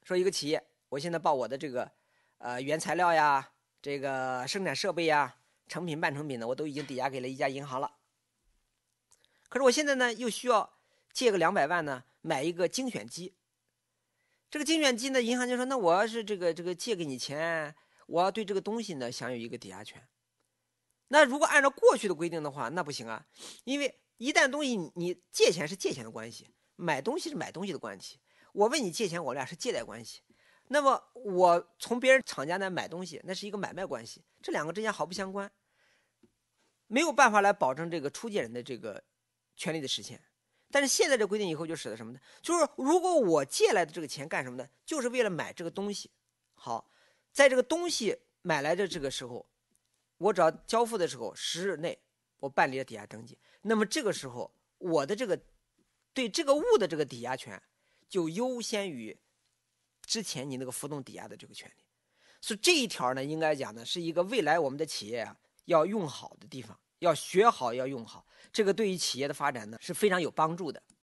说一个企业，我现在报我的这个原材料呀，这个生产设备呀，成品半成品的，我都已经抵押给了一家银行了。可是我现在呢，又需要借个200万呢，买一个精选机。这个精选机呢，银行就说，那我要是这个借给你钱，我要对这个东西呢享有一个抵押权。那如果按照过去的规定的话，那不行啊，因为一旦东西你借钱是借钱的关系，买东西是买东西的关系。我问你借钱，我俩是借贷关系。那么我从别人厂家那买东西，那是一个买卖关系，这两个之间毫不相关，没有办法来保证这个出借人的这个权利的实现。但是现在这规定以后就使得什么呢？就是如果我借来的这个钱干什么呢？就是为了买这个东西。好，在这个东西买来的这个时候，我只要交付的时候10日内我办理了抵押登记，那么这个时候我的这个对这个物的这个抵押权就优先于之前你那个浮动抵押的这个权利。所以这一条呢，应该讲呢是一个未来我们的企业啊要用好的地方，要学好，要用好，这个对于企业的发展呢是非常有帮助的。